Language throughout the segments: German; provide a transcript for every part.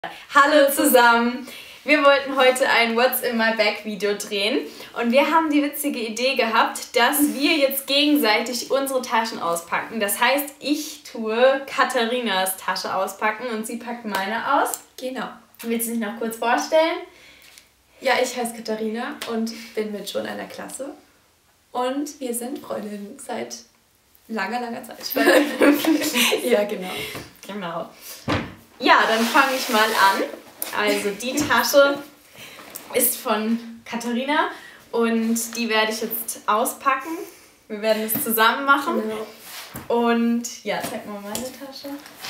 Hallo zusammen! Wir wollten heute ein What's in my bag Video drehen und wir haben die witzige Idee gehabt, dass wir jetzt gegenseitig unsere Taschen auspacken. Das heißt, ich tue Katharinas Tasche auspacken und sie packt meine aus. Genau. Willst du dich noch kurz vorstellen? Ja, ich heiße Katharina und bin mit schon einer Klasse. Und wir sind Freundinnen seit langer Zeit. Ja, genau. Genau. Ja, dann fange ich mal an. Also die Tasche ist von Katharina und die werde ich jetzt auspacken. Wir werden es zusammen machen. Genau. Und ja, zeig mal meine Tasche.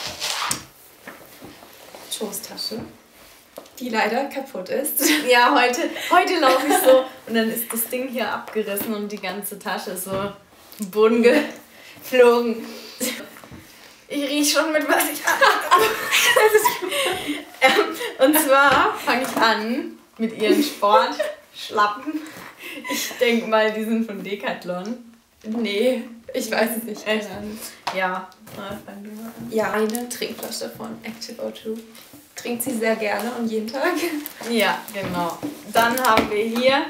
Schoßtasche, die leider kaputt ist. Ja, heute laufe ich so und dann ist das Ding hier abgerissen und die ganze Tasche ist so im Boden geflogen. Ich rieche schon mit was ich und zwar fange ich an mit ihren Sportschlappen. Ich denke mal, die sind von Decathlon. Nee, ich weiß es nicht. Echt? Ja, fang du mal an. Ja, eine Trinkflasche von Active O2. Trinkt sie sehr gerne und jeden Tag. Ja, genau. Dann haben wir hier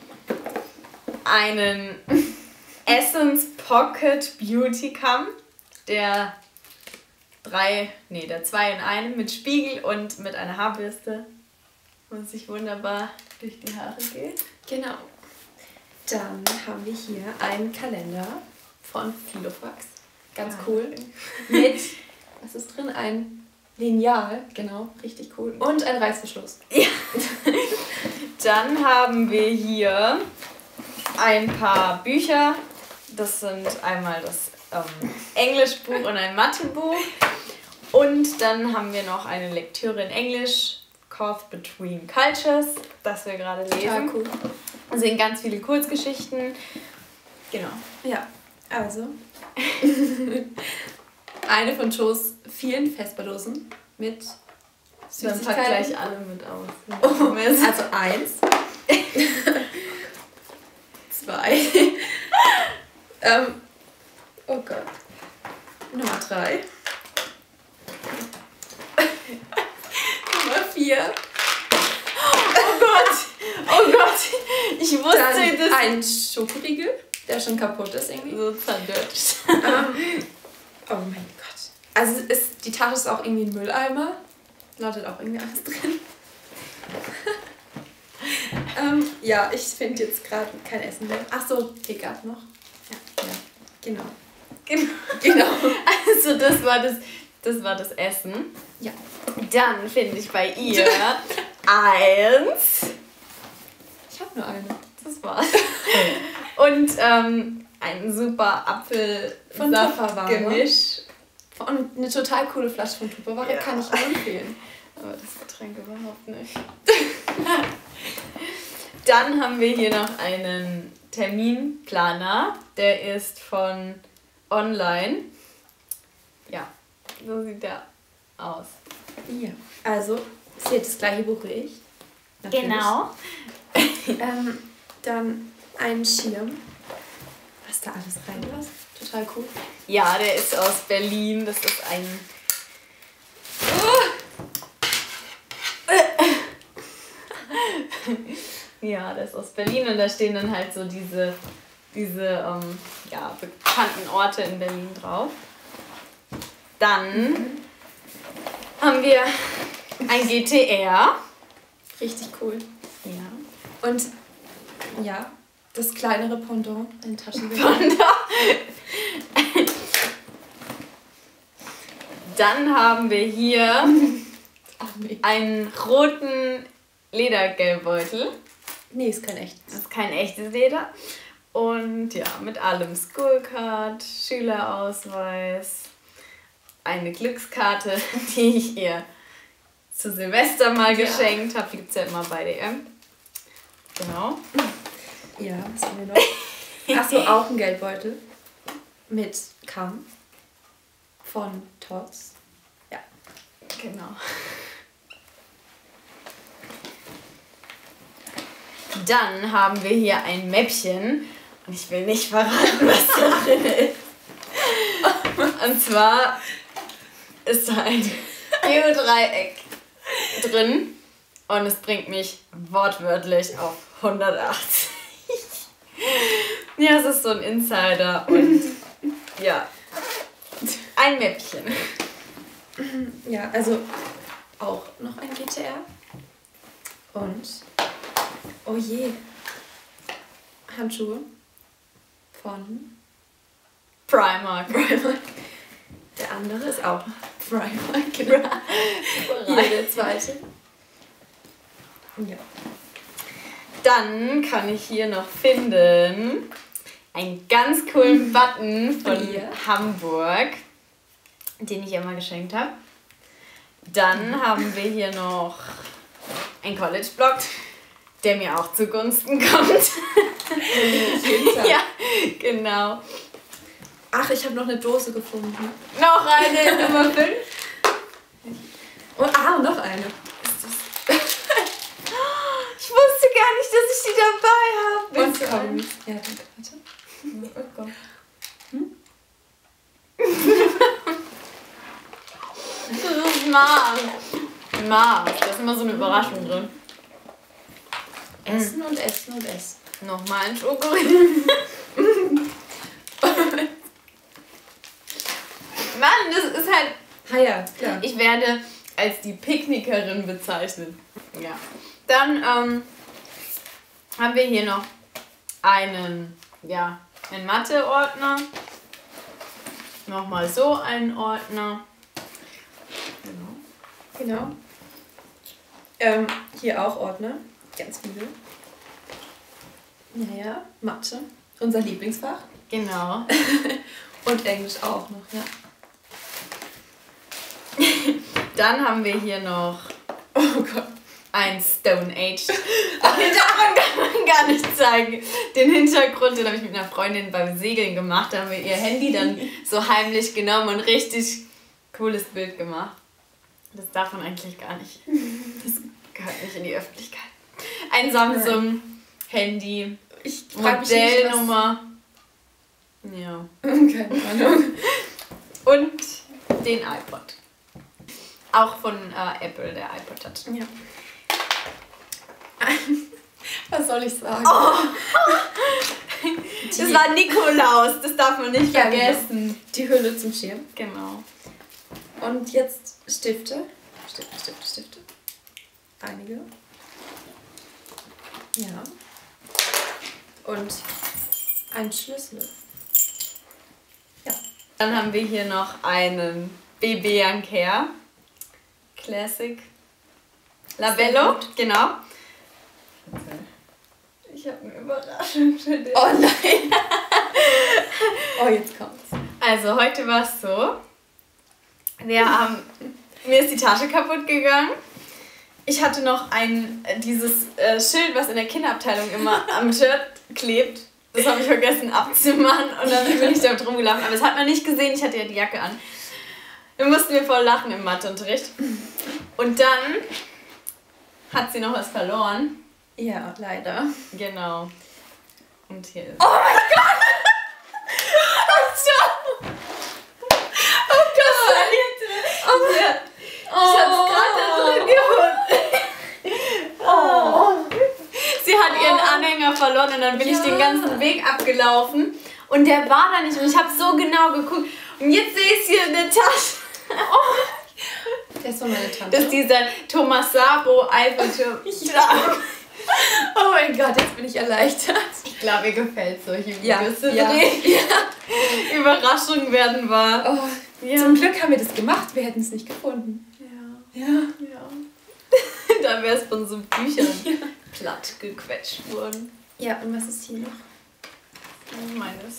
einen Essence Pocket Beauty Cam, der 2 in einem mit Spiegel und mit einer Haarbürste, wo es sich wunderbar durch die Haare geht. Genau. Dann haben wir hier einen Kalender von Filofax. Ganz cool. Mit, was ist drin? Ein Lineal, genau, richtig cool. Und ein Reißverschluss. Ja. Dann haben wir hier ein paar Bücher. Das sind einmal das Englischbuch und ein Mathebuch. Und dann haben wir noch eine Lektüre in Englisch, Caught Between Cultures, das wir gerade lesen. Total cool. Da sind ganz viele Kurzgeschichten. Genau. Ja, also eine von Joes vielen Vesperdosen mit Dann Süßigkeiten. pack gleich alle mit aus. Oh, also 1, 2, oh Gott, Nummer 3, Nummer 4, Oh Gott, ich wusste dann das. ein Schokoriegel, der schon kaputt ist irgendwie. So zerdutscht. Oh mein Gott. Also die Tasche ist auch irgendwie ein Mülleimer. Lautet auch irgendwie alles drin. Ja, ich finde jetzt gerade kein Essen mehr. Ach so, hier gab noch. Ja, genau. Genau. Also das war das Essen. Ja. Dann finde ich bei ihr 1. Ich habe nur eine. Das war's. Und ein super Von Tupperware. Apfelsaft-Gemisch. Und eine total coole Flasche von Tupperware, Ja. kann ich nur empfehlen. Aber das Getränk überhaupt nicht. Dann haben wir hier noch einen Terminplaner. Der ist von Online. Ja, so sieht der aus. Ja. Also, sie hat das gleiche Buch wie ich. Natürlich. Genau. Dann ein Schirm. Was da alles reinpasst. Total cool. Ja, der ist aus Berlin. Das ist ein... Ja, der ist aus Berlin und da stehen dann halt so diese bekannten Orte in Berlin drauf. Dann haben wir ein GTR. Richtig cool. Ja. Und ja, das kleinere Pendant, ein Taschentuch. Dann haben wir hier Ach nee. einen roten Ledergeldbeutel. Nee, ist kein echt. Das ist kein echtes Leder. Und ja, mit allem Schoolcard, Schülerausweis, eine Glückskarte, die ich ihr zu Silvester mal geschenkt habe. Die gibt es ja immer bei DM. Genau. Ja, was haben wir noch? Achso, auch ein Geldbeutel mit Kamm von Tots. Ja. Genau. Dann haben wir hier ein Mäppchen. Und ich will nicht verraten, was da drin ist. Und zwar ist da ein Geodreieck drin und es bringt mich wortwörtlich auf 180. Ja, es ist so ein Insider und ja, ein Mäppchen. Ja, also auch noch ein GTR. Und, oh je, Handschuhe von Primark. Der andere ist auch Primark, genau. Hier der zweite. Ja. Dann kann ich hier noch finden einen ganz coolen Button von Hamburg, den ich ihr mal geschenkt habe. Dann haben wir hier noch einen College-Blog, der mir auch zugunsten kommt. Ja, genau. Ach, ich habe noch eine Dose gefunden. Noch eine Nummer 5. Und, noch eine. Ist das? Ich wusste gar nicht, dass ich die dabei habe. Und Kaugummis. Ja, danke, warte. Oh Gott. Das ist Mars. Da ist immer so eine Überraschung drin. Essen und essen und essen. Nochmal ein Schokoriegel. Mann, das ist halt... Ja, klar. Ich werde als die Picknickerin bezeichnet. Ja. Dann haben wir hier noch einen Mathe-Ordner. Nochmal so einen Ordner. Genau. Hier auch Ordner. Ganz viele. Naja, Mathe. Unser Lieblingsfach. Genau. Und Englisch auch noch, ja. Dann haben wir hier noch Oh Gott. ein Stone Age. Daran kann man gar nicht zeigen. Den Hintergrund, den habe ich mit einer Freundin beim Segeln gemacht. Da haben wir ihr Handy dann so heimlich genommen und richtig cooles Bild gemacht. Das darf man eigentlich gar nicht. Das gehört nicht in die Öffentlichkeit. Ein Samsung-Handy. Modellnummer. Ja. Keine Ahnung. Und den iPod. Auch von Apple, der iPod Touch. Ja. Was soll ich sagen? Oh. Das war Nikolaus, das darf man nicht vergessen. Genau. Die Hülle zum Schirm. Genau. Und jetzt Stifte. Stifte. Einige. Ja. Und ein Schlüssel. Ja. Dann haben wir hier noch einen BB Care Classic Labello. Genau. Ich habe eine Überraschung für dich. Oh nein. Oh, jetzt kommt's. Also heute war es so. Mir ist die Tasche kaputt gegangen. Ich hatte noch dieses Schild, was in der Kinderabteilung immer am Shirt klebt. Das habe ich vergessen abzumachen und dann bin ich damit rumgelaufen. Aber das hat man nicht gesehen, ich hatte ja die Jacke an. Dann mussten wir voll lachen im Matheunterricht. Und dann hat sie noch was verloren. Ja, leider. Genau. Und hier ist... Oh mein Gott! Oh Gott! Oh ja. Ich hab's gerade da drin gefunden. Oh. Sie hat ihren Anhänger verloren und dann bin ich den ganzen Weg abgelaufen und der war da nicht und ich habe so genau geguckt und jetzt sehe ich hier in der Tasche. Oh. Der ist von meiner Tante. Das ist dieser Thomas Sabo Eiffelturm. Oh mein Gott, jetzt bin ich erleichtert. Ich glaube, ihr gefällt solche Videos Ja, zu ja. drehen. Ja. Überraschungen werden wahr. Oh, ja. Zum Glück haben wir das gemacht, wir hätten es nicht gefunden. Ja. Da wäre es von so Büchern platt gequetscht worden. Ja, und was ist hier noch? Meines.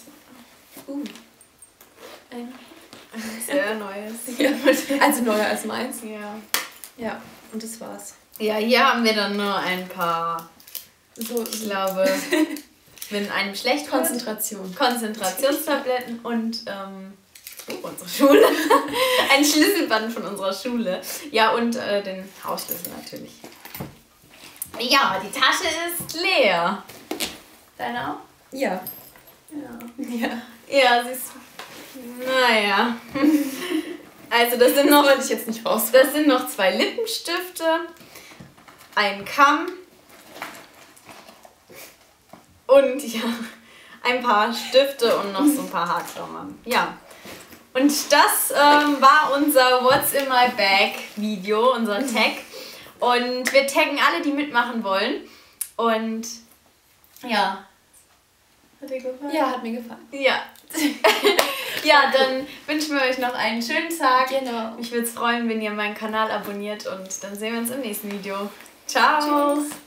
Ein sehr neues. Ja. Also neuer als meins. Ja. Ja, und das war's. Ja, hier haben wir dann nur ein paar, ich glaube, wenn einem schlecht Konzentrationstabletten und unsere Schule. Ein Schlüsselband von unserer Schule. Ja, und den Hausschlüssel natürlich. Ja, die Tasche ist leer. Deine auch? Ja. Ja. Ja, sie ist... Naja. Also das sind noch... wollte ich jetzt nicht raus. Das sind noch 2 Lippenstifte. einen Kamm und ja, ein paar Stifte und noch so ein paar Haarklammern. Ja. Und das war unser What's in my bag Video, unser Tag. Und wir taggen alle, die mitmachen wollen. Und ja. Hat dir gefallen? Ja, hat mir gefallen. Ja. Ja, dann wünschen wir euch noch einen schönen Tag. Genau. Mich würde es freuen, wenn ihr meinen Kanal abonniert und dann sehen wir uns im nächsten Video. Ciao. Tschüss.